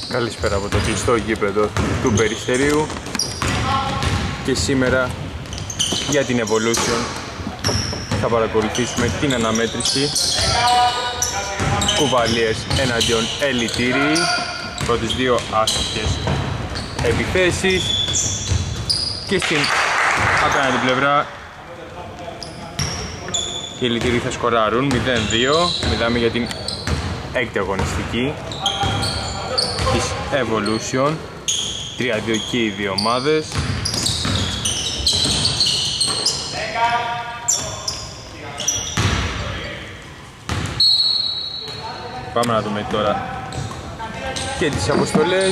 Καλησπέρα από το κλειστό γήπεδο του Περιστερίου και σήμερα για την Evolution θα παρακολουθήσουμε την αναμέτρηση Κουβαλίες εναντίον Ελιτήριοι, πρώτες δύο άστοχες επιθέσεις, και στην απέναντι πλευρά οι Ελιτήριοι θα σκοράρουν 0-2. Μιλάμε για την έκτη αγωνιστική της Evolution, 3-2 και οι δύο ομάδες. Πάμε να δούμε τώρα και τις αποστολές.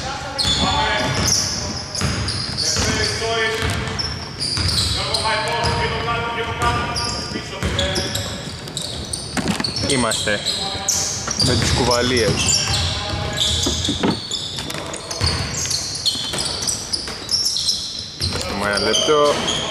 Είμαστε με τις Κουβαλίες. Ένα λεπτό.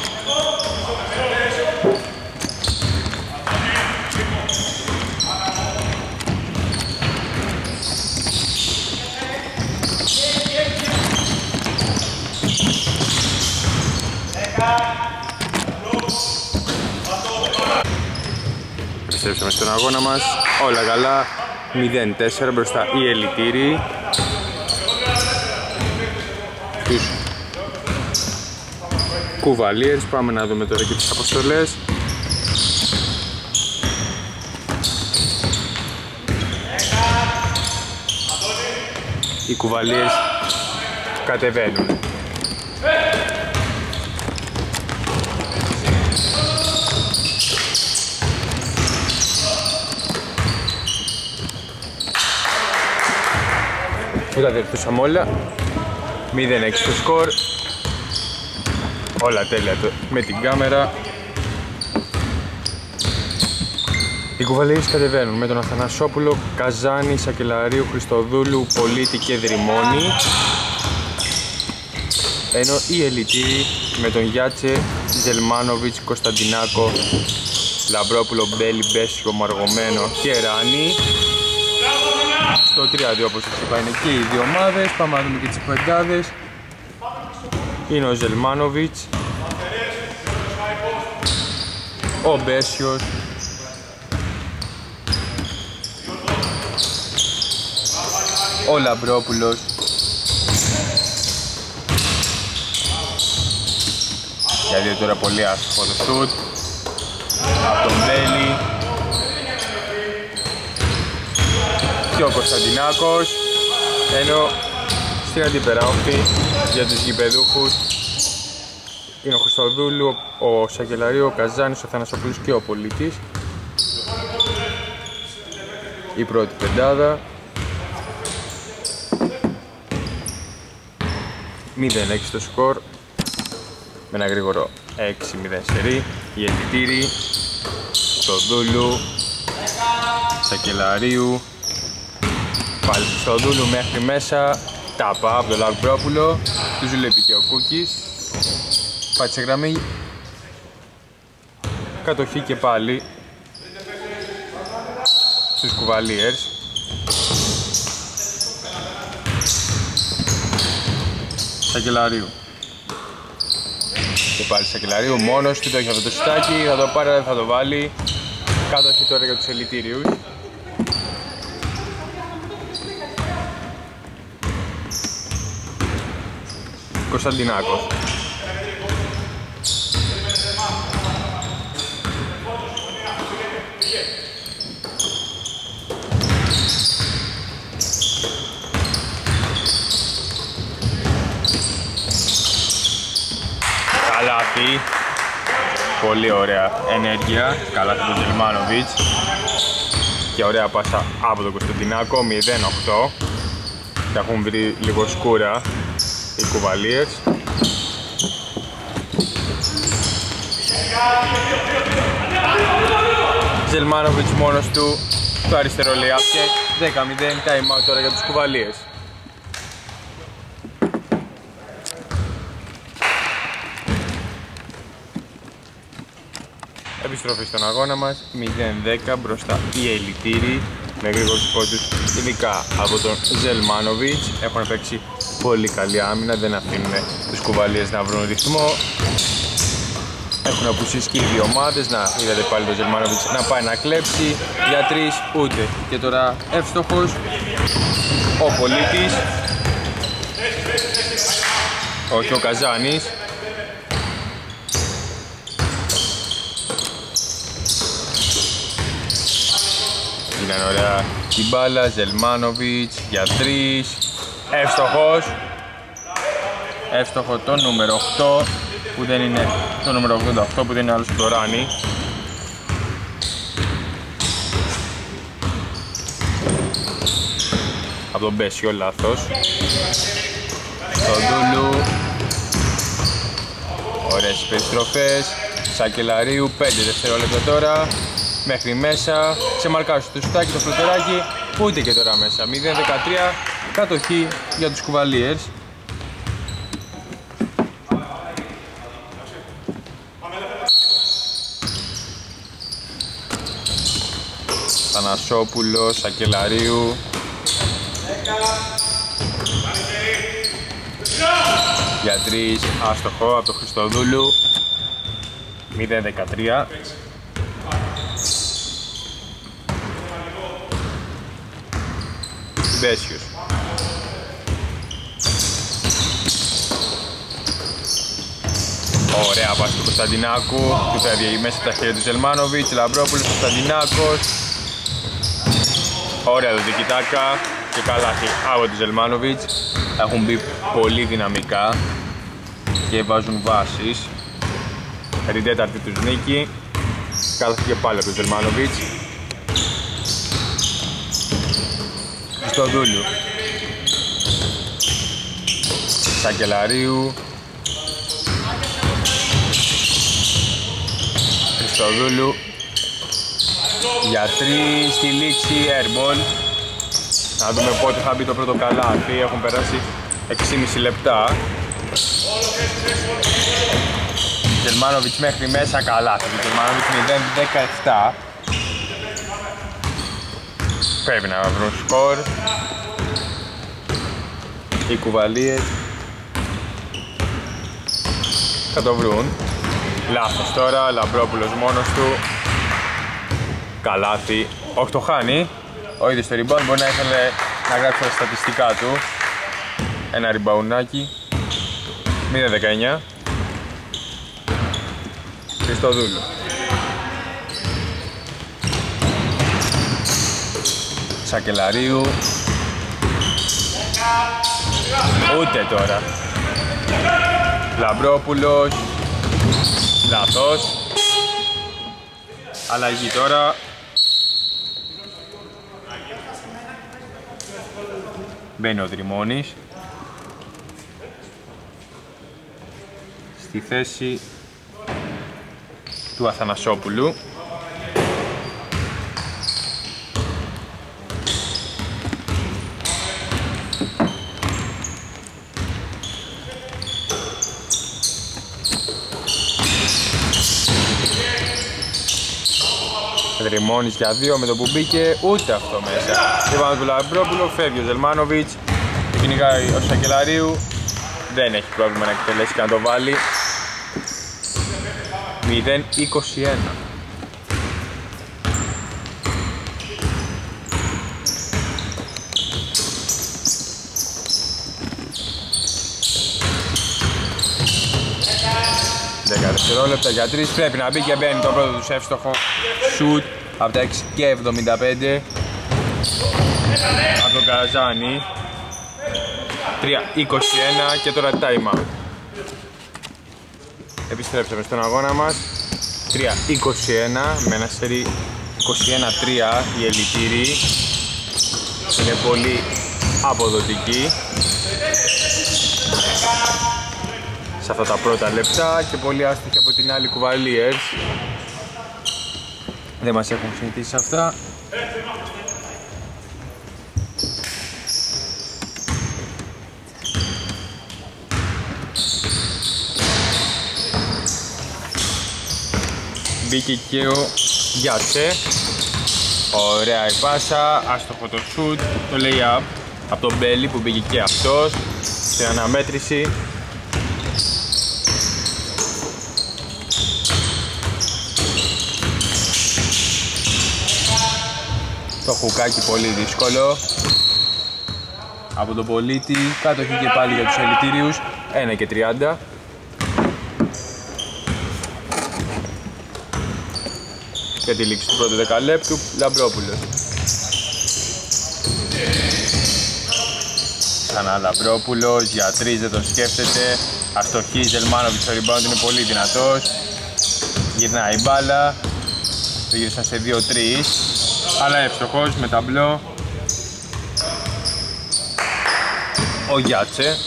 Επιστρέψαμε στον αγώνα μας, όλα καλά, 0-4 μπροστά οι Ελιτήριοι. Τους Κουβαλίες, πάμε να δούμε τώρα και τις αποστολές. Οι Κουβαλίες κατεβαίνουν. Που τα διορθώσαμε όλα, 0-6 το σκορ, όλα τέλεια με την κάμερα. Οι Κουβαλίες κατεβαίνουν με τον Αθανασόπουλο, Καζάνη, Σακελαρίου, Χριστοδούλου, Πολίτη και Δρυμώνη, ενώ οι Ελιτήριοι με τον Γιάτσε, Ζελμάνοβιτς, Κωνσταντινάκο, Λαμπρόπουλο, Μπέλη, Μπέσιο, Μαργωμένο και Ράνη. Στο 3-2 όπως σας είπα είναι και οι δύο ομάδες. Πάμε να δούμε και τις πεντάδες. Είναι ο Ζελμάνοβιτς, ο Μπέσιος, ο Λαμπρόπουλος, γιατί τώρα πολύ άσχημο το σουτ από τον Μπέλη και ο Κωνσταντινάκος, ενώ στην αντίπερα όχθη για τους γηπεδούχους είναι ο Χριστοδούλου, ο Σακελαρίου, ο Καζάνης, ο Θανασοπούλος και ο Πολίτης. Η πρώτη πεντάδα. 0-6 το σκορ με ένα γρήγορο 6-0 σερί. Οι Ελιτήριοι, Χριστοδούλου, Σακελαρίου, πάλι Χριστοδούλου μέχρι μέσα, τάπα από τον Λαμπρόπουλο, του ζουλέπει και ο Κούκης, πάτησε γραμμή, κατοχή και πάλι στους Κουβαλίες. Σακελαρίου και πάλι Σακελαρίου, μόνος του, το έχει αυτό το σουτάκι, θα το πάρει, θα το βάλει, κατοχή τώρα για τους Ελιτήριους. Κωνσταντινάκος. Καλάθι. Πολύ ωραία ενέργεια. Καλάθι του Ζελμάνοβιτς. Και ωραία πάσα από τον Κωνσταντινάκο. 0-8. Τα έχουν βρει λίγο σκούρα οι Κουβαλίες. Ζελμάνοβιτς μόνος του, το αριστερό layup και 10-0, time out τώρα για τους Κουβαλίες. Επιστροφή στον αγώνα μας, 0-10 μπροστά οι Ελιτήριοι με γρήγορους πόντους, ειδικά από τον Ζελμάνοβιτς. Έχουν παίξει πολύ καλή άμυνα, δεν αφήνουν τους κουβαλίες να βρουν ρυθμό. Έχουν απουσίσει και οι δύο ομάδες. Να, είδατε πάλι τον Ζελμάνοβιτς να πάει να κλέψει. Για τρεις ούτε. Και τώρα εύστοχος ο Πολίτης. Όχι ο Καζάνης. Είναι ωραία την μπάλα. Ζελμάνοβιτς για τρεις. Εύστοχος. Εύστοχο το νούμερο 8 που δεν είναι το νούμερο 88 που δεν είναι άλλος το Ράνι. Από τον Μπέσιο, λάθος. Στον Ντούλου. Ωραίες περιστροφές. Σακελαρίου, 5 δευτερόλεπτα τώρα. Μέχρι μέσα. Ξεμαρκάρωσε το σουτάκι, το φλωτεράκι. Ούτε και τώρα μέσα. 0-13. Κατοχή για τους κουβαλίες. Θανασόπουλος, Σακελαρίου. Για τρεις, άστοχο από τον Χριστοδούλου. 0-13. Μπέσιος. Ωραία πάση του Κωνσταντινάκου. Του φεύγει μέσα από τα χέρια του Ζελμάνοβιτς. Λαμπρόπουλος, Κωνσταντινάκος. Ωραία το τικιτάκα και καλάθι από τον Ζελμάνοβιτς. Έχουν μπει πολύ δυναμικά και βάζουν βάσεις. Την τέταρτη τους νίκη. Καλάθι και πάλι από τον Ζελμάνοβιτς. Χριστοδούλου. Σακελαρίου. Χριστοδούλου. Για τρεις στη λήξη, airball. Να δούμε πότε θα μπει το πρώτο καλάθι. Έχουν περάσει 6,5 λεπτά. Ζελμάνοβιτς μέχρι μέσα, καλάθι. Ζελμάνοβιτς 0-17. Πρέπει να βρουν σκορ. Οι κουβαλίες θα το βρουν. Λάθος τώρα, Λαμπρόπουλος μόνος του. Καλάθι, όχι το χάνει. Ο ίδιος το rebound, μπορεί να ήθελε να γράψει τα στατιστικά του. Ένα reboundάκι. 0-19. Χριστοδούλου. Σακελαρίου. Ούτε τώρα. Λαμπρόπουλος. Λάθος. Αλλαγή τώρα. Μπαίνει ο Δρυμώνης. Στη θέση του Αθανασόπουλου. Δρυμώνης για δύο με το που μπήκε, ούτε αυτό μέσα. Και πάμε του Λαμπρόπουλο, φεύγει ο Ζελμάνοβιτς, κυνηγάει ο Σακελαρίου, δεν έχει πρόβλημα να εκτελέσει και να το βάλει. 0-21. Δευτερόλεπτα για τρεις, πρέπει να μπει και μπαίνει το πρώτο τους εύστοχο σουτ από τα 6 και 75 από τον Καζάνη. 3-21 και τώρα time out. Επιστρέψαμε στον αγώνα μας. 3-21 με ένα σερί 21-3. Οι ελιτήριοι είναι πολύ αποδοτικοί σε αυτά τα πρώτα λεπτά και πολύ άστοχοι από την άλλη κουβαλίες. Δεν μας έχουν συνηθίσει σε αυτά. Μπήκε και ο Γιάτσε. Ωραία η πάσα, άστοχο το shoot, το lay-up από τον Μπέλι που μπήκε και αυτός στην αναμέτρηση. Το χουκάκι πολύ δύσκολο από τον Πολίτη, κατοχή και πάλι για τους ελιτήριους, 1 και 30. Για τη λήξη του πρώτου δεκαλέπτου, Λαμπρόπουλος. Ξανά Λαμπρόπουλος, για 3 δεν τον σκέφτεται. Αστοχή, Ζελμάνοβιτς στο rebound είναι πολύ δυνατός. Γυρνάει η μπάλα, το γύρισαν σε 2-3, αλλά εύστοχος με ταμπλό. Ο Γιάτσε,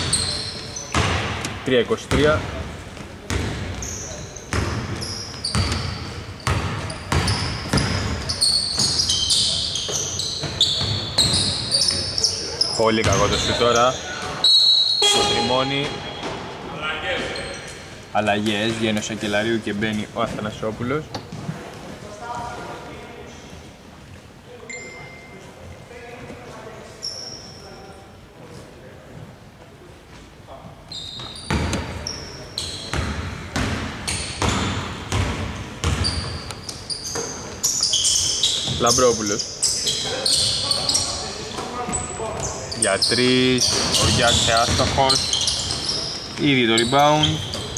3-23. Πολύ κακό το σου τώρα. Το τριμώνει. Αλλαγές, βγαίνει ο Σακελαρίου και μπαίνει ο Αθανασόπουλος. Λαμπρόπουλος. Για 3, ο Γιάτσε άστοχος. Ήδη το rebound.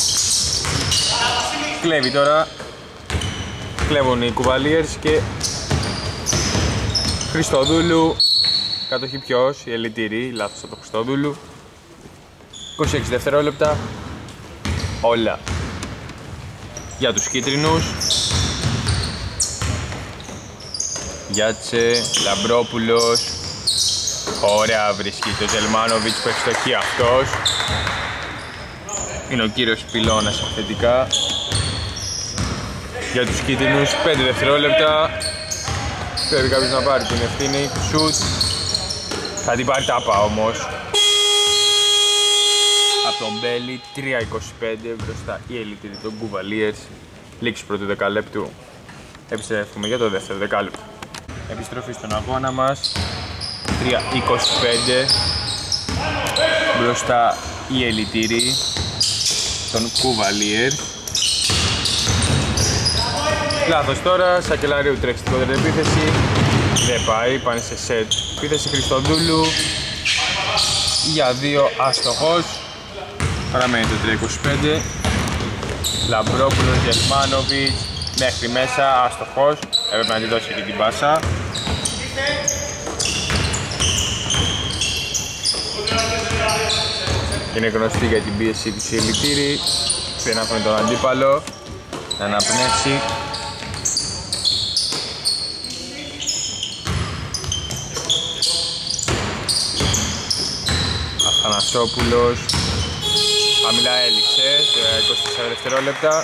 Κλέβει τώρα. Κλέβουν οι Κουβαλίερς και Χριστοδούλου. Κατοχή ποιος, η ελιτήρη, λάθος από το Χριστοδούλου. 26 δευτερόλεπτα. Όλα για τους κίτρινους. Γιάτσε, Λαμπρόπουλος. Ωραία βρίσκει το Ζελμάνοβιτς που έχει στοχεί αυτός. Είναι ο κύριος πυλώνας επιθετικά. Για τους κίτρινους 5 δευτερόλεπτα. Πρέπει κάποιος να πάρει την ευθύνη. Σουτ. Θα την πάρει τάπα όμως. Από τον Μπέλι 3-25 μπροστά η ελίτιδη των Κουβαλίερς. Λήξη πρώτου δεκαλέπτου. Επιστρέφουμε για το δεύτερο δεκάλεπτο. Επιστροφή στον αγώνα μας. 3-25 μπροστά η ελιτήρη των Κουβαλίερ. Λάθος τώρα, Σακελαρίου τρέχει στην κόντρα επίθεση. Δεν πάει, πάνε σε σετ. Επίθεση Χριστοδούλου για 2, άστοχος. Παραμένει το 3-25. Λαμπρόπουλος, Γελμάνοβιτς μέχρι μέσα, άστοχος. Έπρεπε να τη δώσει και την πάσα. Είναι γνωστή για την πίεση του ελιτήρη. Πρέπει να φωνεί τον αντίπαλο να αναπνεύσει. Αθανασόπουλος. Χαμηλά έλειξε, 24 δευτερόλεπτα.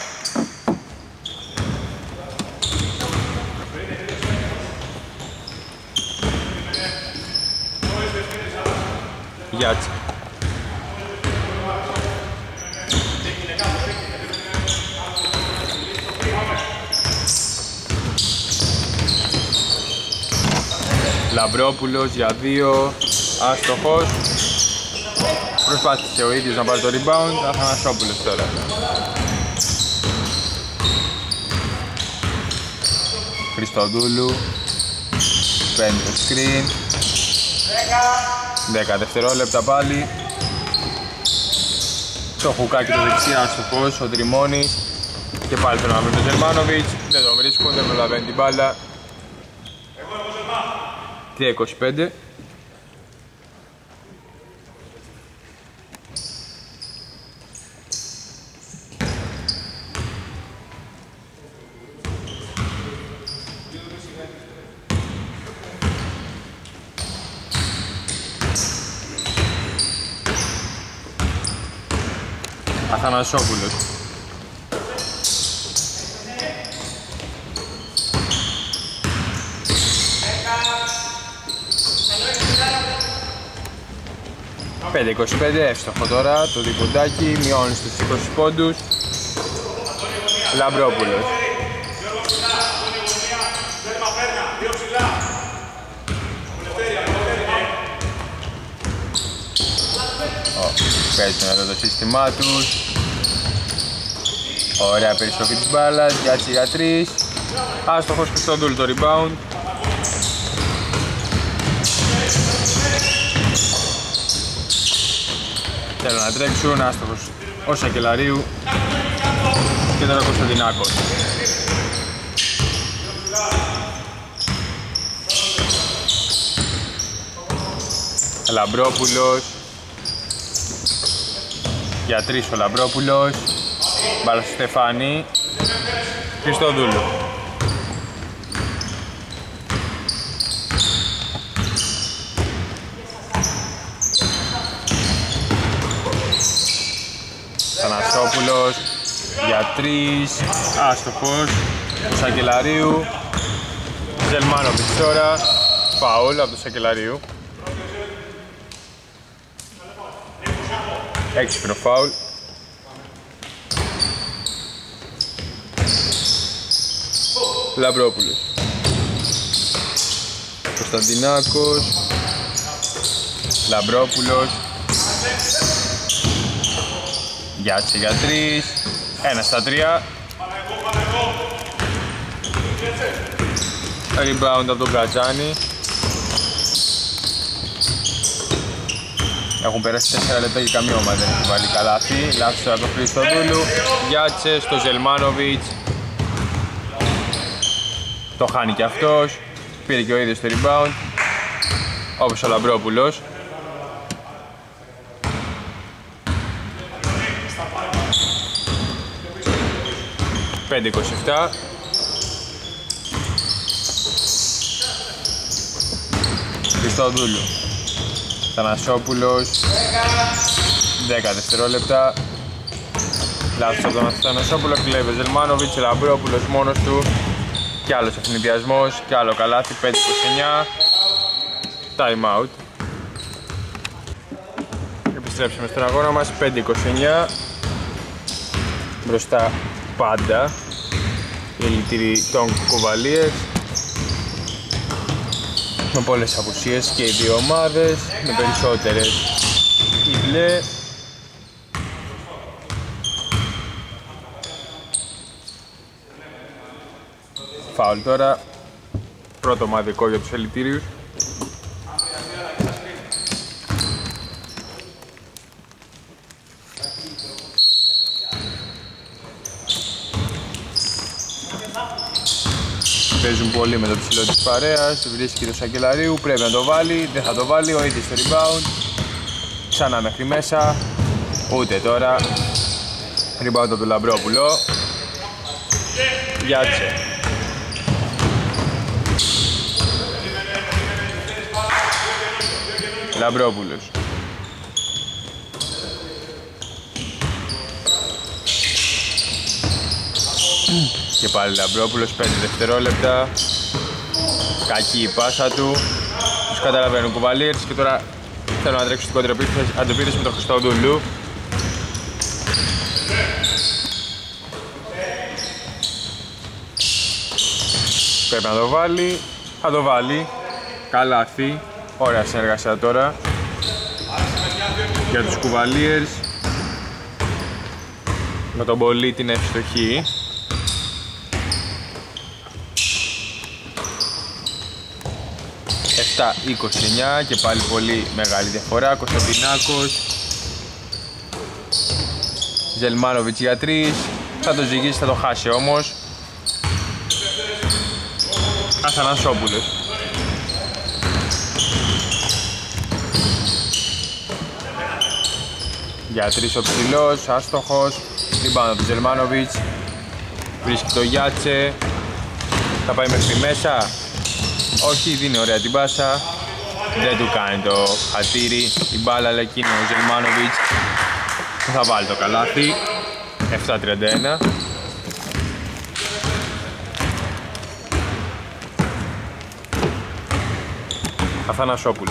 Γιάτσε. Λαμπρόπουλος για 2, άστοχος. Προσπάθησε ο ίδιος να πάρει το rebound, Αθανασόπουλος τώρα. Χριστοδούλου, παίρνει το screen. 10 δευτερόλεπτα πάλι. Το χουκάκι το δεξί, άστοχος, ο Τριμώνης. Και πάλι τον άμεσο Ζελμάνοβιτς, δεν τον βρίσκουν, δεν προλαβαίνει την μπάλα. 3-25. Αθανασόπουλος. Πέντε 25, εύστοχο τώρα, το διποντάκι, μειώνει στους 20 πόντους. Λαμπρόπουλος. Παίζουν εδώ το σύστημά τους. Ωραία περιστροφή της μπάλας, Γιάτσι για 3. Άστοχος Χριστοδούλου το rebound. Θέλουν να τρέξουν, άστοχος ο Σακελαρίου και τώρα ο Κωνσταντινάκος. Λαμπρόπουλος για 3 ο Λαμπρόπουλος. Μπάλα στο Στεφάνι. Χριστοδούλου. Θανασόπουλος για 3. Άστοχος του Σακελαρίου. Ζελμάνοβιτς τώρα. Φάουλ από του Σακελαρίου. Έξυπνο φάουλ. Λαμπρόπουλος. Κωνσταντινάκος. Λαμπρόπουλος. Γιάτσε για 3. 1 στα 3. Rebound από τον Κατζάνη. Έχουν περάσει 4 λεπτά και καμία ομάδα δεν έχει βάλει καλάθι. Λάθος τώρα από τον Χριστοδούλου. Γιάτσε στο Ζελμάνοβιτς. Το χάνει και αυτός. Πήρε και ο ίδιος το rebound. Όπως ο Λαμπρόπουλος. «5-27». Χριστοδούλου. Θανασόπουλος. 10 δευτερόλεπτα. Λάθος από τον Θανασόπουλο. Κλέβει ο Ζελμάνοβιτς. Λαμπρόπουλος μόνος του. Κι άλλος ευνηδιασμός. Κι άλλο καλάθι. 5-29. Time out. Επιστρέψαμε στον αγώνα μας. 5-29. Μπροστά πάντα οι ελιτήριοι των Κουβαλίες. Με πολλές απουσίες και οι δύο ομάδες, με περισσότερες οι μπλε. Φάουλ τώρα, πρώτο ομαδικό για τους ελιτήριους. Παίζουν πολύ με το ψηλό της παρέας, βρίσκει το Σακελαρίου, πρέπει να το βάλει, δεν θα το βάλει, ο ίδιος το rebound. Ξανά μέχρι μέσα, ούτε τώρα. Rebound από τον Λαμπρόπουλο. Γιάτσε. Λαμπρόπουλος. Και πάλι Λαμπρόπουλος, 5 δευτερόλεπτα. Κακή η πάσα του. Τους καταλαβαίνουν Κουβαλίερς και τώρα θέλουν να τρέξουν στην κοντρεπίθεση με τον Χριστοδούλου. Πρέπει να το βάλει. Θα το βάλει. Καλάθι. Ωραία συνεργασία τώρα για τους Κουβαλίερς. Με τον πολύ την ευστοχή. 7-29 και πάλι πολύ μεγάλη διαφορά. Κωνσταντινάκος. Ζελμάνοβιτς για 3. Θα το ζυγίσει, θα το χάσει όμως. Αθανασόπουλος. Για 3 ο ψηλός, άστοχος. Rebound από τον Ζελμάνοβιτς. Βρίσκει το Γιάτσε. Θα πάει μέχρι μέσα. Όχι, δίνει ωραία την πάσα. Δεν του κάνει το χατήρι η μπάλα, αλλά εκείνο ο Ζελμάνοβιτς θα βάλει το καλάθι. 7-31. Αθανασόπουλος.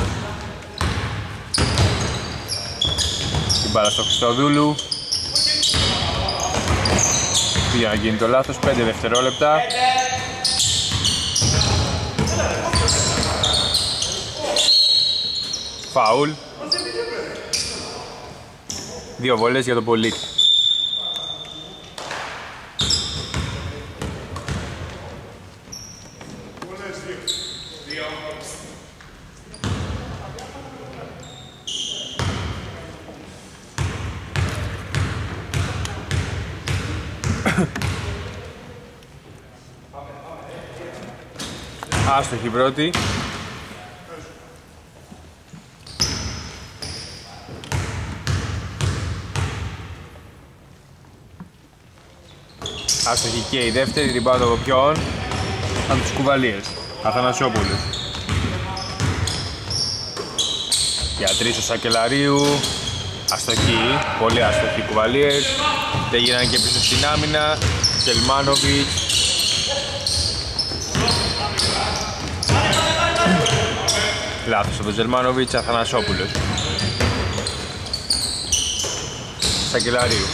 Την μπάλα στο Χριστοδούλου. Πήγε να γίνει το λάθος, 5 δευτερόλεπτα. Φάουλ. Δύο βολές για τον Πολίτη. Άστοχη πρώτη. Άστοχη και η δεύτερη, rebound από ποιον? Από τους Κουβαλίες, Αθανασιόπουλος. Για τρεις ο Σακελαρίου. Αστοχή, πολύ αστοχή Κουβαλίες. Δεν γίνανε και πίσω στην άμυνα. Ζελμάνοβιτς. Λάθος από τον Ζελμάνοβιτς, Αθανασόπουλος. Σακελαρίου.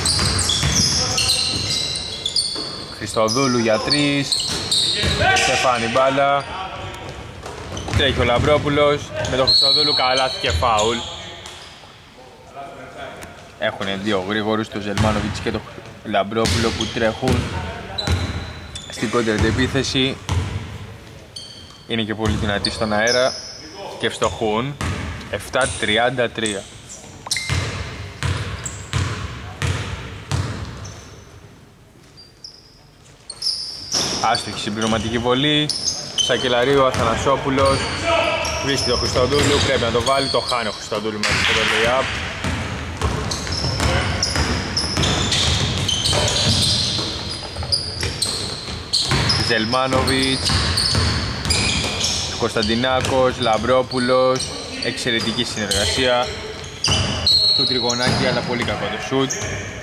Χριστοδούλου για τρεις. Στεφάνη μπάλα. Τρέχει ο Λαμπρόπουλος με τον Χριστοδούλου, καλάθι και φάουλ. Έχουν δύο γρήγορους, τον Ζελμάνοβιτς και τον Λαμπρόπουλο, που τρέχουν στην κόντρα επίθεση. Είναι και πολύ δυνατοί στον αέρα και ευστοχούν. 7-33. Άστοχη συμπληρωματική βολή. Σακελαρίου, Αθανασόπουλος. Βρίσκει τον Χριστοδούλου, πρέπει να το βάλει, το χάνει ο Χριστοδούλου μέσα στο lay-up. Ζελμάνοβιτς, Κωνσταντινάκος, Λαμπρόπουλος. Εξαιρετική συνεργασία. Το τριγωνάκι, αλλά πολύ κακό το σουτ.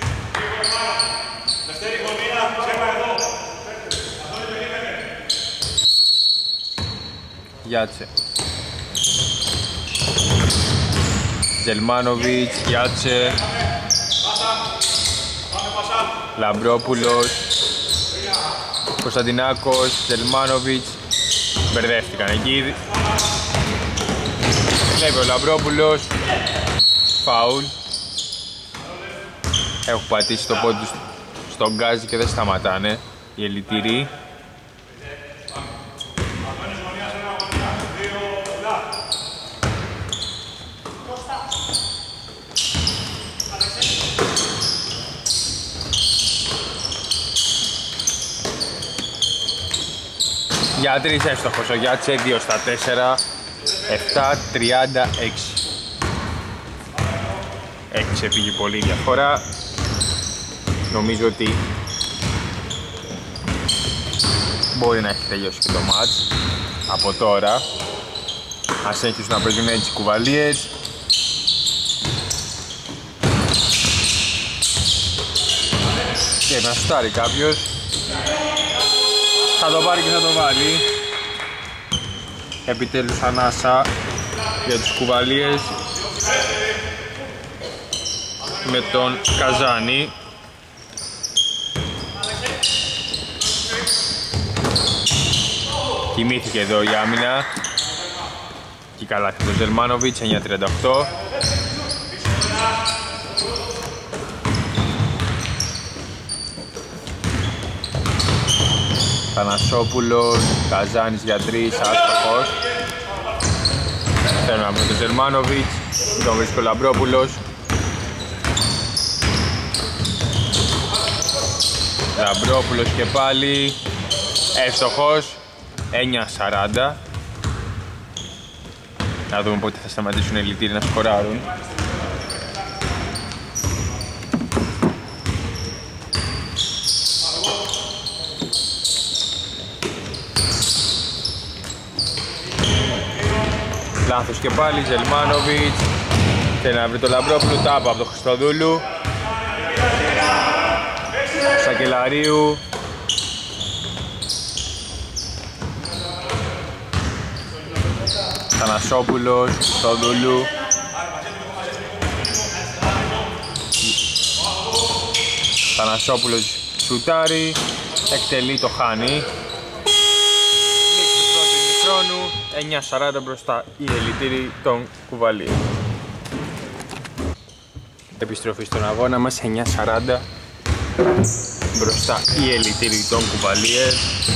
Γιάτσε. Ζελμάνοβιτς, Γιάτσε. Λαμπρόπουλος. Κωνσταντινάκος, Ζελμάνοβιτς. Μπερδεύτηκαν εκεί. Βλέπει ο Λαμπρόπουλος. Φάουλ. Έχουν πατήσει το πόδι τους στον γκάζι και δεν σταματάνε οι ελιτήριοι. Για τρεις εύστοχος ο Γιάτσε, 2 στα 4, 7-36. Έχει ξεφύγει πολύ διαφορά. Νομίζω ότι μπορεί να έχει τελειώσει και το μάτς από τώρα. Ας συνεχίσουν να παίζουν έτσι οι Κουβαλίες. Και να σουτάρει κάποιος. Θα το πάρει και θα το βάλει. Επιτέλους ανάσα για τους Κουβαλίες με τον Καζάνη. Κοιμήθηκε εδώ η άμυνα. Και καλά τον Ζελμάνοβιτς, 9-38. Θανασόπουλος, Καζάνης για 3, άστοχος. Θέλουμε με τον Ζελμάνοβιτς, τον βρίσκει ο Λαμπρόπουλος. Λαμπρόπουλος και πάλι, εύστοχος, 9-40. Να δούμε πότε θα σταματήσουν οι ελιτήριοι να σκοράρουν. Λάθος και πάλι, Ζελμάνοβιτς. Θέλει να βρει το Λαμπρόπουλο, τάπα από τον Χριστοδούλου. Σακελαρίου. Θανασόπουλος, Χριστοδούλου. Θανασόπουλος σουτάρει, εκτελεί, το χάνει. 9-40 μπροστά οι ελιτήριοι των Κουβαλίων. επιστροφή στον αγώνα μας, 9:40. Μπροστά οι ελιτήριοι των Κουβαλίες.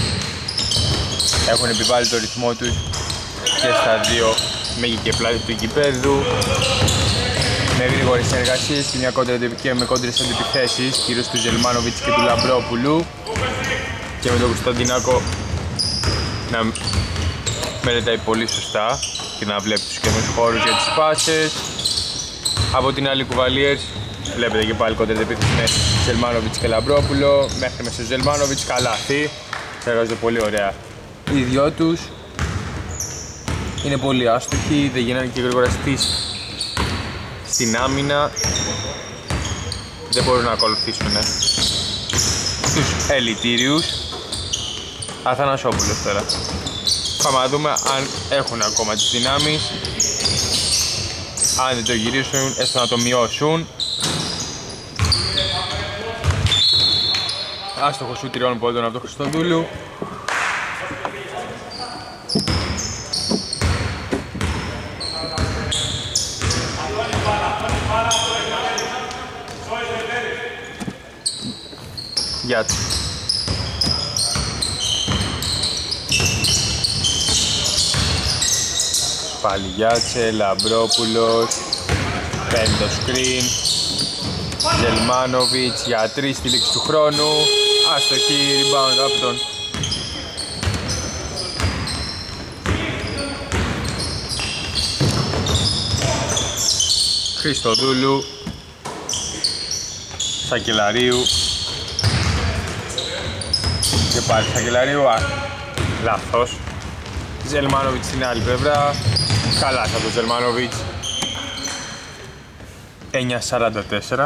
Έχουν επιβάλει το ρυθμό τους και στα δύο μέγη και πλάτη του γηπέδου. Με γρήγορες συνεργασίες και με κόντρες αντιπιθέσεις, κυρίως του Ζελμάνοβιτς και του Λαμπρόπουλου. Και με τον Κωνσταντινάκο να μελετάει πολύ σωστά και να βλέπει τους καινούς χώρους για τις πάσες. Από την άλλη Κουβαλιέρς, βλέπετε και πάλι κόντρες αντιπιθέσεις με Ζελμάνοβιτς και Λαμπρόπουλο. Μέχρι μέσα στο Ζελμάνοβιτς, καλάθι. Συνεργάζονται πολύ ωραία οι δυο τους. Είναι πολύ άστοχοι, δεν γίνανε και γρήγορα στην άμυνα. Δεν μπορούν να ακολουθήσουν τους ελιτήριους. Αθανασόπουλος τώρα. Πάμε να δούμε αν έχουν ακόμα τις δυνάμεις. Αν δεν το γυρίσουν, έστω να το μειώσουν. Άστοχο σου τριών πόντων από τον Χριστοδούλου. Γιάτση. Πάλι Γιάτσε, Λαμπρόπουλος, παίρνει το screen. Ζελμάνοβιτς για 3 στη λήξη του χρόνου. Αστοχή, rebound από τον Χριστοδούλου. Σακελαρίου. Και πάλι Σακελαρίου, λάθος. Ζελμάνοβιτς στην άλλη πλευρά. Καλά από τον Ζελμάνοβιτς. 9:44.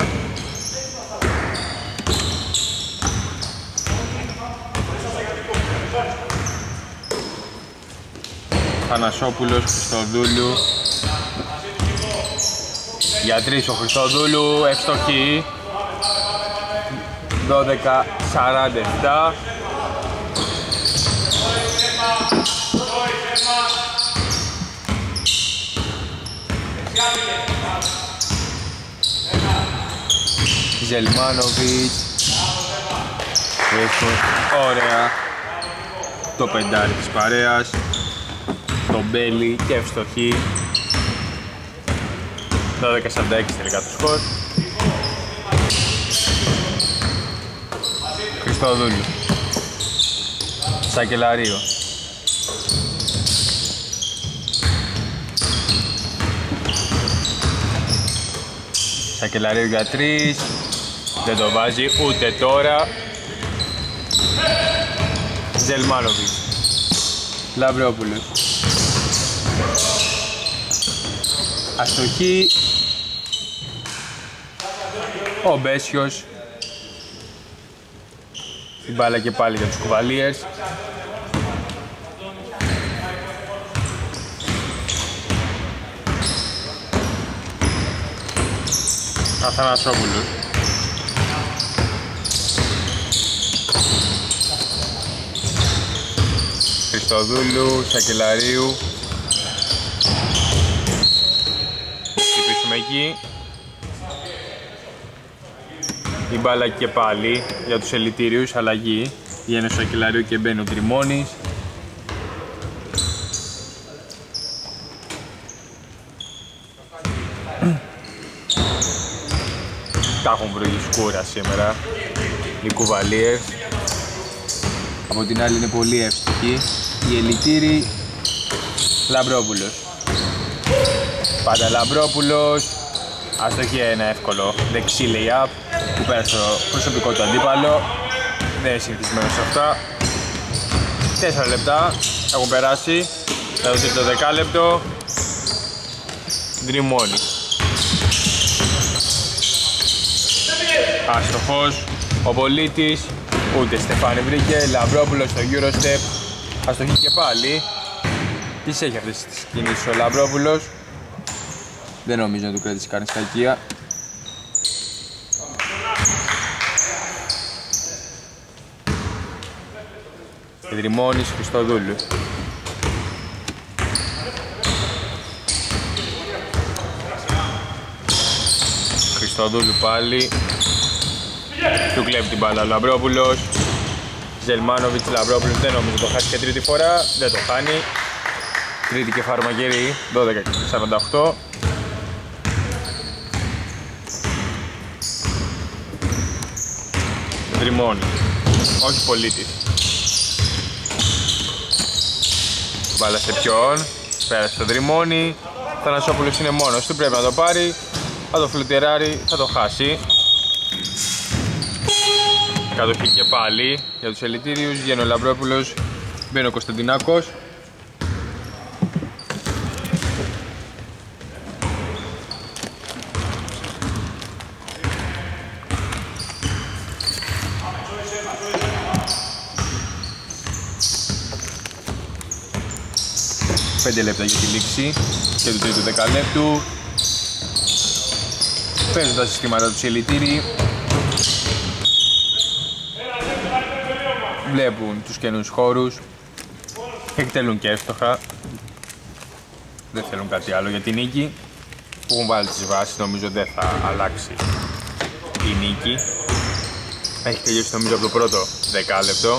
Θανασόπουλος, Χριστοδούλου. Για 3 ο Χριστοδούλου, ευστοχή. 12:47. Ζελμάνοβιτς. Έχουν ωραία το πεντάρι της παρέας. Το Μπέλι και ευστοχή. 12:46 τελικά το σκορ. Χριστοδούλου. Σακελαρίου. Σακελαρίου για 3. Δεν το βάζει ούτε τώρα. Ζελμάνοβιτς. Λαμπρόπουλος. Αστοχή. Ο Μπέσιος. Η μπάλα και πάλι για τους Κουβαλίες. Αθανασόπουλος. Χριστοδούλου, Σακελαρίου. Χτυπήσουμε εκεί. Η μπάλα και πάλι για τους ελιτήριους, αλλαγή. Βγαίνει ο Σακελαρίου και μπαίνει ο Γκριμόνης. Τα έχουν βρει σκούρα σήμερα οι Κουβαλίες. Από την άλλη είναι πολύ εύστοχοι οι ελιτήριοι. Λαμπρόπουλος. Πάντα Λαμπρόπουλος. Αστοχή, ένα εύκολο δεξί lay-up που πέρασε στο προσωπικό του αντίπαλο. Δεν είναι συνηθισμένο σε αυτά. 4 λεπτά έχουν περάσει. Θα το τρίτο δεκάλεπτο. Γκριμόνι. Αστοχός ο Πολίτης. Ούτε Στεφάνη βρήκε. Λαμπρόπουλος στο Eurostep. Αστοχή και πάλι. Τις έχει αυτές τις κινήσεις ο Λαμπρόπουλος. Δεν νομίζω να του κρατήσει κανείς κακία. Ιδρυμώνης Χριστοδούλου. Χριστοδούλου πάλι. Του κλέβει την μπάλα ο Λαμπρόπουλος. Ζελμάνοβιτς, Λαμπρόπουλος δεν νομίζω το χάσει και τρίτη φορά. Δεν το χάνει. Τρίτη και φαρμακερή, 12-48. Δρυμώνει. Όχι πολίτης. Μπάλα σε ποιον. Πέρασε το Δρυμώνει. Θανασόπουλος είναι μόνος του, πρέπει να το πάρει. Θα το φλουτεράρει, θα το χάσει. Κατοχή και πάλι για τους ελιτήριους. Βγαίνει ο Λαμπρόπουλος, μπαίνει ο Κωνσταντινάκος. Πέντε λεπτά για τη λήξη και του τρίτου δεκαλέπτου. Παίζουν τα συστήματα του ελιτήριοι. Βλέπουν τους καινούς χώρους. Εκτελούν και εύστοχα. Δεν θέλουν κάτι άλλο για τη νίκη. Που έχουν βάλει τις βάσεις, νομίζω δεν θα αλλάξει η νίκη. Έχει τελειώσει νομίζω από το πρώτο δεκάλεπτο.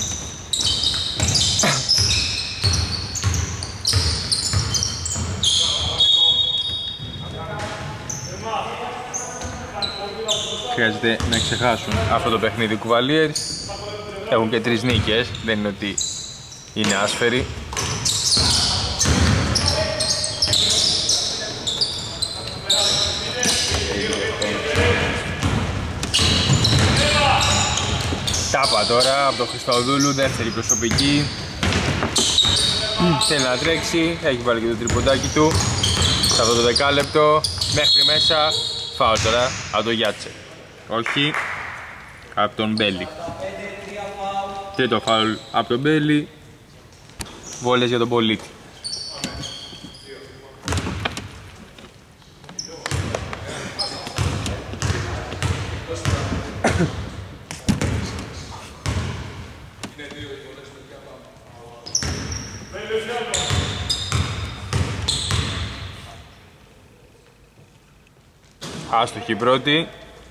Χρειάζεται να ξεχάσουν αυτό το παιχνίδι κουβαλίες. Έχουν και 3 νίκες, δεν είναι ότι είναι άσφαιροι. Τάπα τώρα από τον Χριστοδούλου, δεύτερη προσωπική. Θέλει να τρέξει, έχει βάλει και το τριποντάκι του. Σε αυτό το δεκάλεπτο, μέχρι μέσα, φάω τώρα από τον Γιάτσε. Όχι, από τον Μπέλι. Τρίτο φάουλ από τον Μπέλι. Βόλες για τον πολίτη. Άστοχη πρώτη.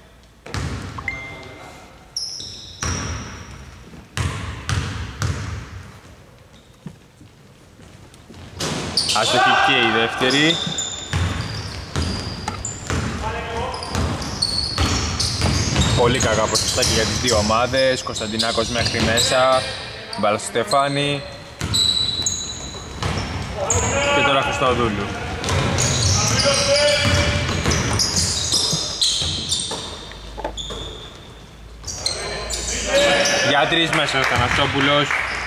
Άστοχη και η δεύτερη. Πολύ κακά ποσοστάκι για τις δύο ομάδες. Κωνσταντινάκος μέχρι μέσα. Μπάλα στο Στεφάνι. Και τώρα Χριστοδούλου. Για 3 μέσα ο Θανασόπουλος.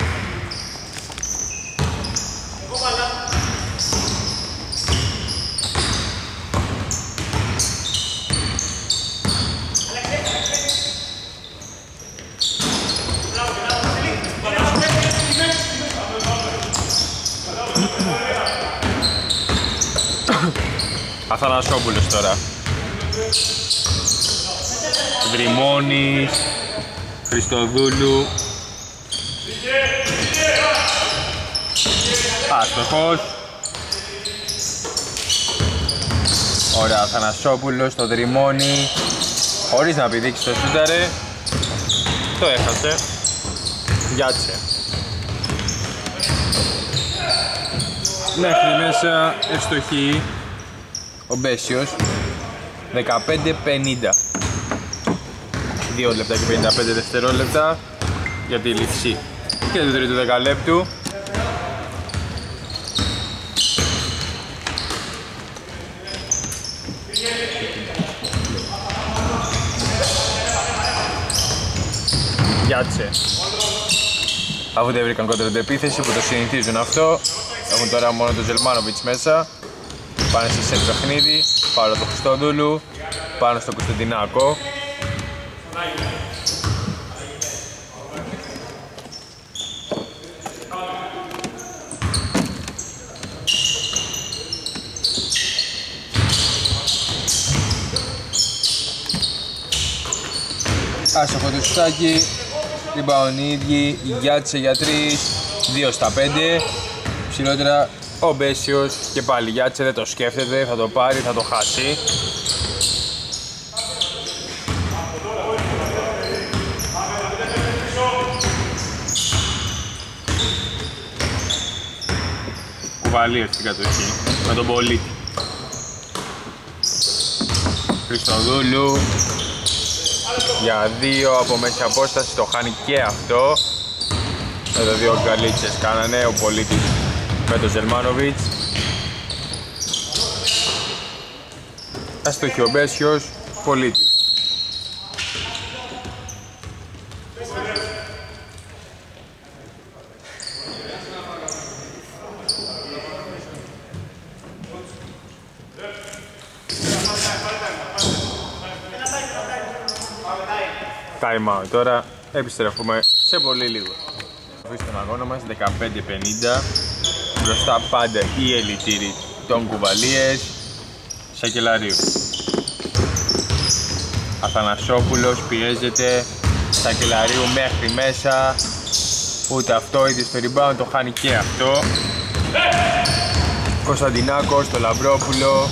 Αθανασόπουλος τώρα. Δρυμώνης, Χριστοδούλου. Άστοχος. Ωραία, Αθανασόπουλος στο Δρυμώνη. Χωρίς να πηδήξει το σούταρε. Το έχασε. Γιάτσε. Μέχρι μέσα ευστοχή ο Μπέσιος. 15-50. 2 λεπτά και 55 δευτερόλεπτα για τη λήξη και του τρίτου δεκαλέπτου. Γιάτσε. Αφού δεν βρήκαν κόντρα την επίθεση που το συνηθίζουν αυτό, έχουν τώρα μόνο τον Ζελμάνοβιτς μέσα. Πάνε στη σετ παιχνίδι, πάνω το Χριστοδούλου, πάνω στο Κωνσταντινάκο. Άσοχο το σουτάκι, rebound οι ίδιοι, η Γιάτσε για 3, 2 στα 5. Ψηλότερα ο Μπέσιος και πάλι Γιάτσε δεν το σκέφτεται, θα το πάρει, θα το χάσει. κουβαλίες στην κατοχή με τον Πολίτη. Χριστοδούλου για 2 από μέση απόσταση, το χάνει και αυτό. Εδώ 2 γκαλίτσες κάνανε, ο Πολίτης με τον Ζελμάνοβιτς. Αστοχή ο Μπέσιος, Πολίτης. Time out. Τώρα επιστρέφουμε σε πολύ λίγο. Στον αγώνα μας 15-50. Μπροστά πάντα οι ελιτήριοι των Κουβαλίες Σακελαρίου. Αθανασόπουλος πιέζεται, Σακελαρίου μέχρι μέσα. Ούτε αυτό, είτε στο rebound, το χάνει και αυτό. Κωνσταντινάκος, το Λαμπρόπουλο.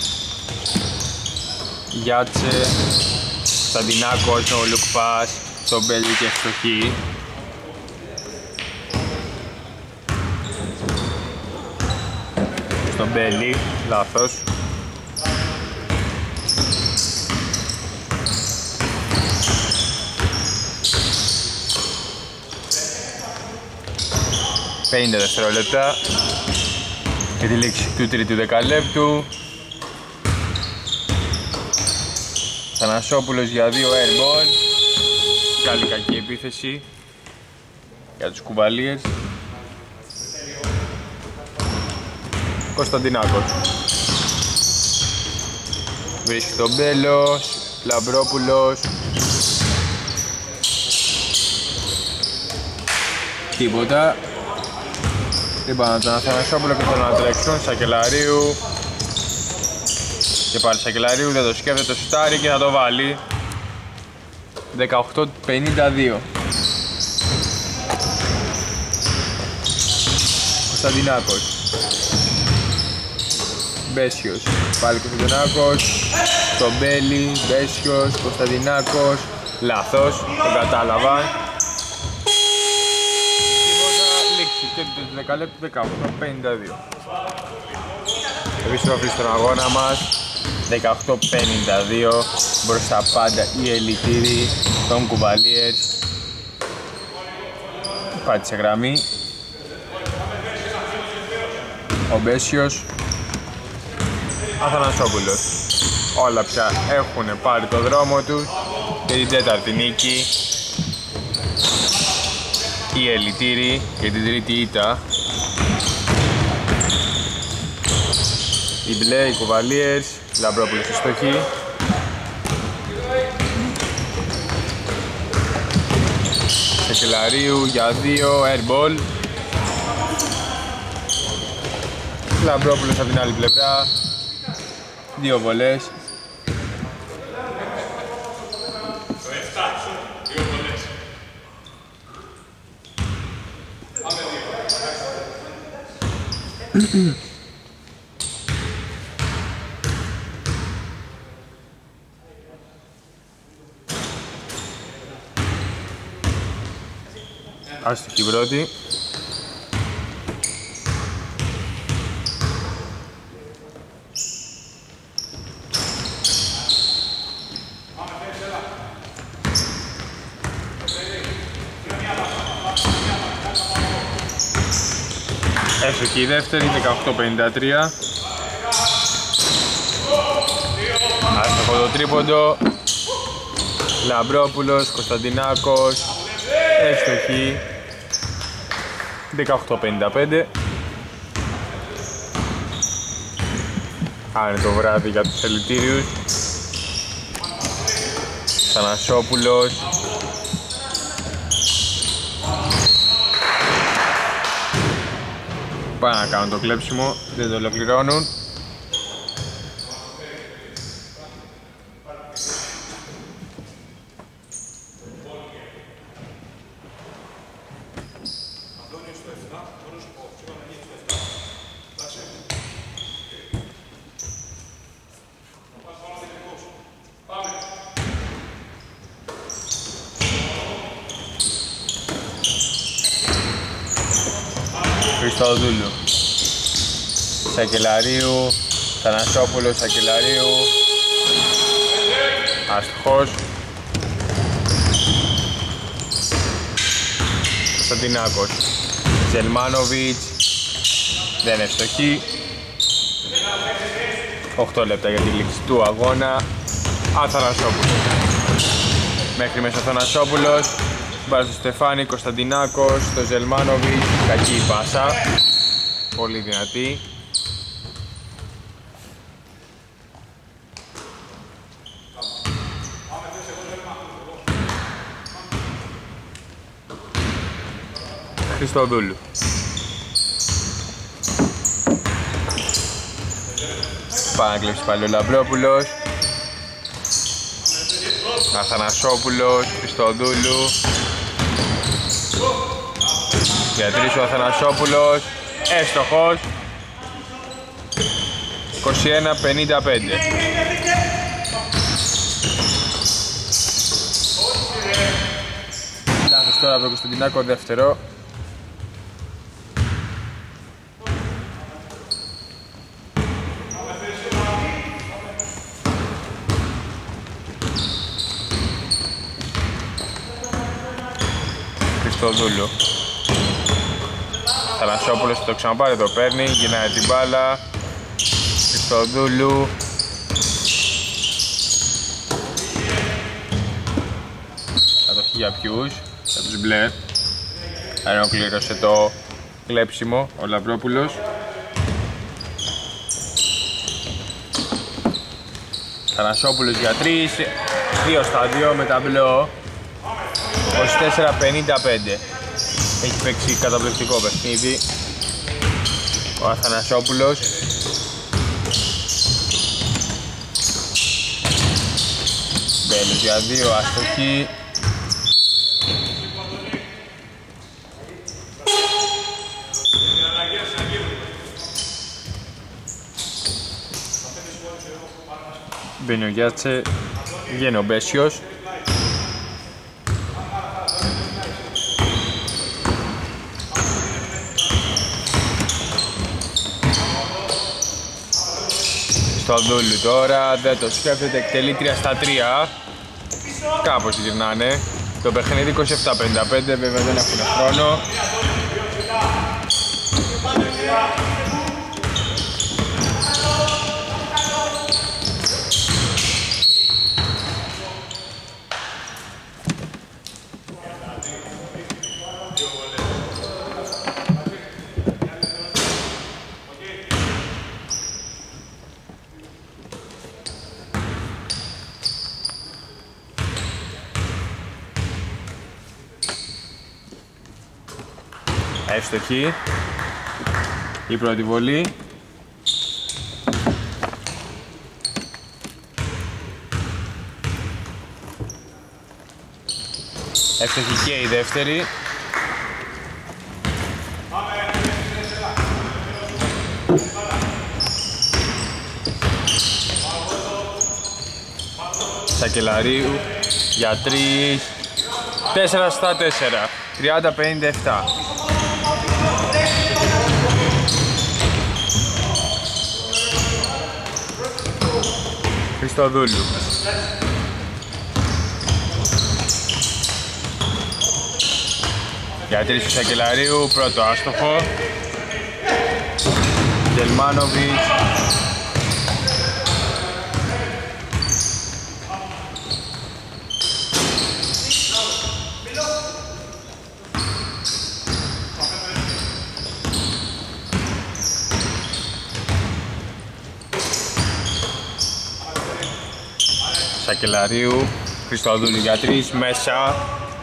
Γιάτσε. Κωνσταντινάκος, ο Λουκπάς, τον Μπέλη και στοχή. Στον Μπέλη, λάθος. «50 δευτερόλεπτα για τη λήξη του τρίτου δεκαλέπτου. Θανασόπουλος για 2 airball. Καλή κακή επίθεση για τους Κουβαλίες. Κωνσταντινάκος βρίσκει τον Μπέλος, Λαμπρόπουλος. Τίποτα. Είπαμε τον Αθανασόπουλο και τον Αντρέξον. Σακελαρίου. Και πάλι Σακελαρίου, δεν το σκέφτεται, το σουτάρει και θα το βάλει. 18-52. Κωνσταντινάκος. Μπέσιος. Πάλι Κωνσταντινάκος. Το Μπέλη. Μπέσιος. Κωνσταντινάκος. Λάθος. Τον κατάλαβα. Λήξη και το δεκαλέπτου 18-52. Επιστροφή στον αγώνα μας. 18-52. Μπροστά πάντα οι ελιτήριοι των Κουβαλίες. Πάτησε γραμμή ο Μπέσιος. Αθανασόπουλος. Όλα πια έχουν πάρει το δρόμο τους και την τέταρτη νίκη οι ελιτήριοι και την τρίτη ήττα. Οι μπλε, οι Κουβαλίες, Λαμπρόπουλος στη στοχή. Σακελαρίου για 2, airball. Λαμπρόπουλος από την άλλη πλευρά. 2 βολές. Άστοχη πρώτη. Άστοχη η δεύτερη, 18-53. Άστοχο το τρίποντο. Λαμπρόπουλος, Κωνσταντινάκος. Εύστοχη. 18-55. Άρα το βράδυ για τους ελιτήριους. Θανασόπουλος. Πάνε να κάνουν το κλέψιμο, δεν το ολοκληρώνουν. Χριστοδούλου. Σακελαρίου, Θανασόπουλος, Σακελαρίου, άστοχος. Κωνσταντινάκος, Ζελμάνοβιτς, δεν ευστοχεί. 8 λεπτά για τη λήξη του αγώνα. Αθανασόπουλος, μέχρι μέσα ο Θανασόπουλος, μπάλα στο Στεφάνι, Κωνσταντινάκος, στο Ζελμάνοβιτς, κακή η πάσα, πολύ δυνατή. Χριστοδούλου, Παναγκλέψει πάλι ο Λαμπρόπουλος, Αθανασόπουλος, Χριστοδούλου, για τρεις ο Αθανασόπουλος, έστοχος. 21-55. Λάθος τώρα από τον Κωνσταντινάκο, δεύτερο. Χριστοδούλου, Θανασόπουλος το ξαναπάρει, το παίρνει, γυρνάει την μπάλα. Χριστοδούλου, κατοχή για ποιους? Για τους μπλε. Ολοκλήρωσε το κλέψιμο ο Λαμπρόπουλος. Θανασόπουλος για 3, 2 στα 2 με ταμπλό. 24-55. Έχει παίξει καταπληκτικό παιχνίδι ο Αθανασόπουλος. Μπέλος για 2, αστοχή. Μπαίνει ο Γιάτσε, βγαίνει ο Μπέσιος. Στο Δούλου τώρα, δεν το σκέφτεται, εκτελεί 3 στα 3. Κάπως γυρνάνε. Το παιχνίδι 27-55, βέβαια δεν έχουν χρόνο. Εύστοχη η πρώτη βολή. Εύστοχη και η δεύτερη. Σακελαρίου για 3. 4 στα 4. 30-57. Χριστοδούλου. Για 3 του Σακελαρίου, πρώτο άστοχο. Γελμάνοβιτς. Σακελαρίου, Χριστοδούλου για 3, μέσα.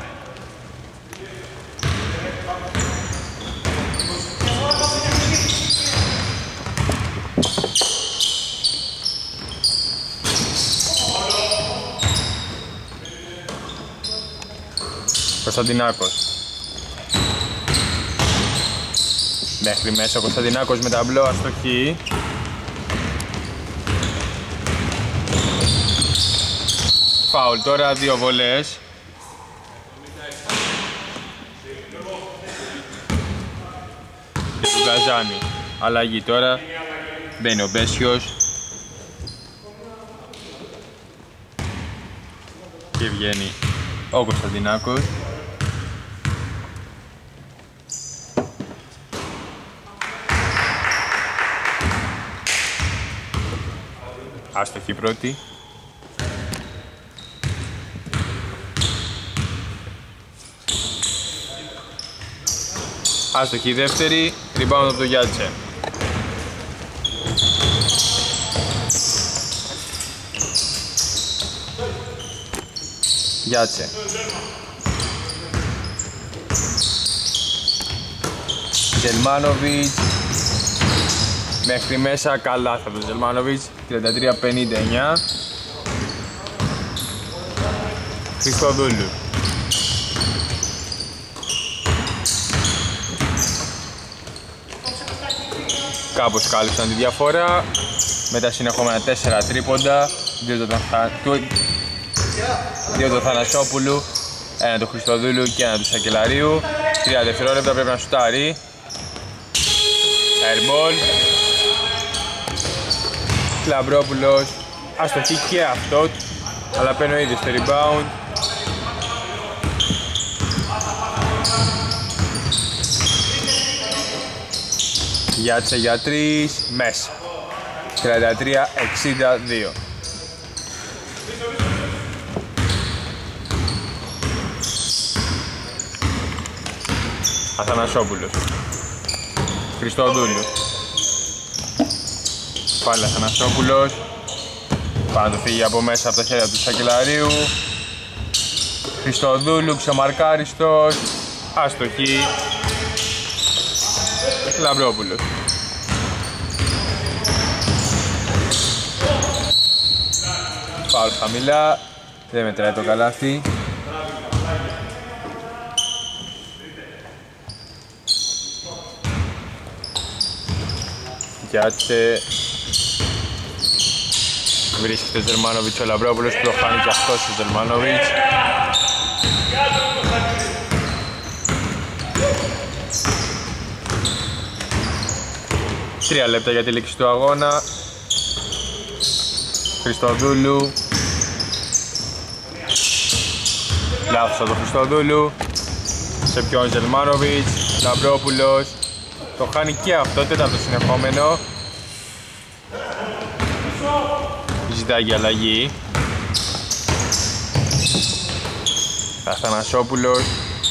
Κωνσταντινάκος. Μέχρι μέσα ο Κωνσταντινάκος με ταμπλό, αστοχή. Φάουλ τώρα, 2 βολές. Και του Γκαζάνη. Αλλαγή τώρα Μπαίνει ο Μπέσιος και βγαίνει ο Κωνσταντινάκος. Άστοχη πρώτη. Άστοχη δεύτερη, rebound από το Γιάτσε. Γιάτσε. Ζελμάνοβιτς. Μέχρι μέσα καλά θα τον Ζελμάνοβιτς. 33-59. Χριστοδούλου. Κάπως κάλυψαν τη διαφορά. Με τα συνεχόμενα 4 τρίποντα. 2 του Θανασόπουλου, 1 του Χριστοδούλου και 1 του Σακελαρίου. 3 δευτερόλεπτα πρέπει να σουτάρει. Airball. Λαμπρόπουλος. Αστοχή και αυτό, αλλά παίρνει ο ίδιος το rebound. Γιάτσε για 3, μέσα. 33-62. Αθανασόπουλος. Χριστοδούλου. Πάλι Αθανασόπουλος. Πάνω το φύγει από μέσα από τα χέρια του Σακελαρίου. Χριστοδούλου, ξεμαρκάριστος. Αστοχή. Λαμπρόπουλος. Φάουλ χαμηλά. Δεν μετράει το καλάθι. Γιάτσε. Βρίσκεται ο Ζελμάνοβιτς, ο Λαμπρόπουλος που το χάνει και αυτός ο Ζελμάνοβιτς. Τρία λεπτά για τη λήξη του αγώνα. Χριστοδούλου. Λάθος από τον Χριστοδούλου. Σε ποιον Ζελμάνοβιτς, Λαμπρόπουλος. Το χάνει και αυτό, τέταρτο συνεχόμενο. Ζητάει για αλλαγή. Αθανασόπουλος.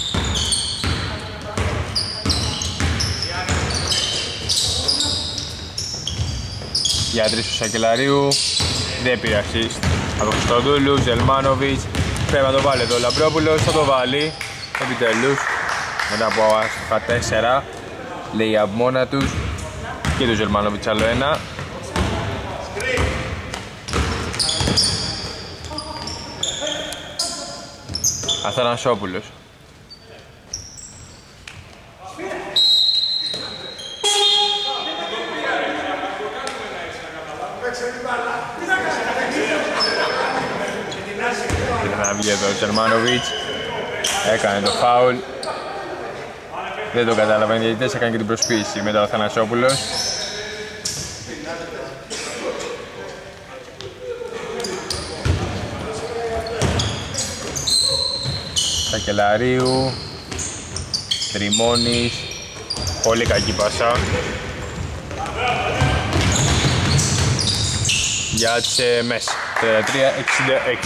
Για 3 του Σακελαρίου. Δεν πήρε assist από τον Χριστοδούλου. Ζελμάνοβιτς. Πρέπει να το βάλει εδώ ο Λαμπρόπουλος. Θα το βάλει. Επιτέλους. Μετά από άστοχα 4. Λέει από μόνα τους. Και του Ζελμάνοβιτς άλλο ένα. Αθανασόπουλος. Ήθελε να βγει εδώ ο Ζελμάνοβιτς. Έκανε το φάουλ. Δεν το κατάλαβαν γιατί έκανε και την προσποίηση μετά ο Αθανασόπουλος. Σακελαρίου. Τριμώνης. Πολύ κακή πάσα. Γιάτσε μέσα. 33-66.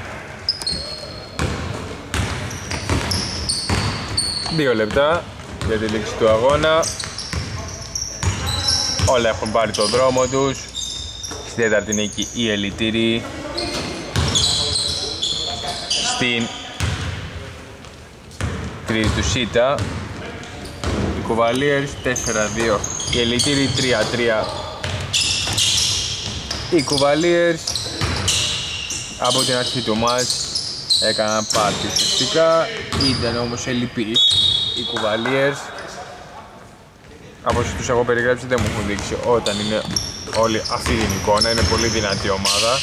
2 λεπτά για τη λήξη του αγώνα. Όλα έχουν πάρει τον δρόμο τους. Στη τέταρτη νίκη οι ελιτήριοι. Στην τρίτη του ΣΥΤΑ οι Κουβαλίερς 4-2, οι ελιτήριοι 3-3. Οι Κουβαλίερς από την αρχή του μάτς έκαναν πάρτι ουσιαστικά, ήταν όμως ελλειπείς οι Κουβαλίερς. Από όσους τους έχω περιγράψει δεν μου έχουν δείξει όταν είναι όλη αυτή την εικόνα, είναι πολύ δυνατή ομάδα.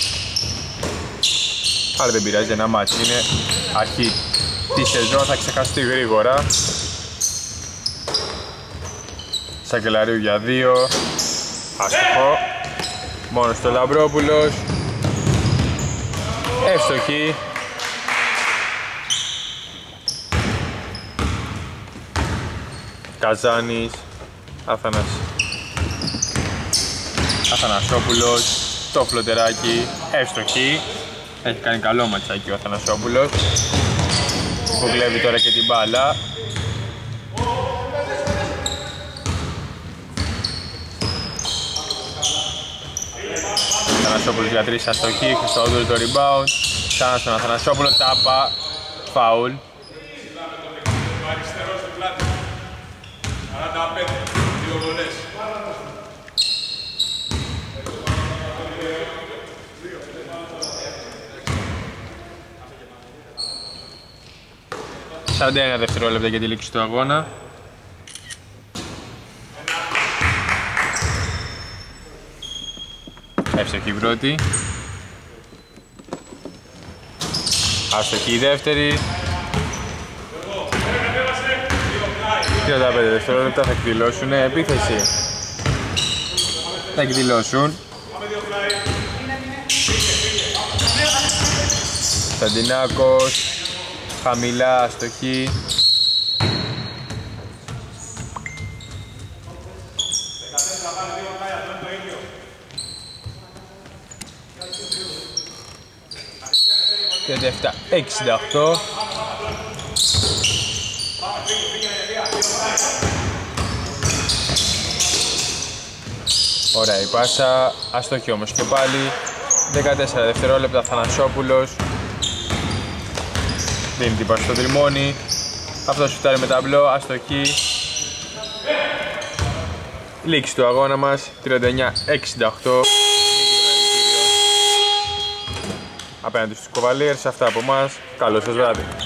Αλλά δεν πειράζει, ένα μάτς είναι αρχή τη σεζόν, θα ξεχαστεί γρήγορα. Σακελαρίου για 2. Άστοχο. Μόνο στο Λαμπρόπουλος. Εύστοχη. Καζάνης. Αθανασόπουλος. Το φλωτεράκι. Εύστοχη. Έχει κάνει καλό ματσάκι ο Αθανασόπουλος, που κλέβει τώρα και την μπάλα. Αθανασόπουλος για 3 αστοχή, Χριστοδούλου το rebound. Ξανά στον Αθανασόπουλο, τάπα, φάουλ. Αριστερός στην πλάτη. 45, 2 βολές. Σαράντα δευτερόλεπτα για τη λήξη του αγώνα. Εύστοχη η πρώτη. Άστοχη η δεύτερη. 35 δευτερόλεπτα θα εκδηλώσουν επίθεση. Θα εκδηλώσουν. Κωνσταντινάκος. Χαμηλά, αστοχή. Και 67-68. Ωραία η πάσα, αστοχή όμως και πάλι. 14 δευτερόλεπτα, Θανασόπουλος. Δίνει την πάσα στο Τριμόνι. Αυτός σουτάρει με ταμπλό, αστοχή. Λήξη του αγώνα μας, 39-68. Απέναντι στους Cavaliers, αυτά από εμάς. Καλό σας βράδυ.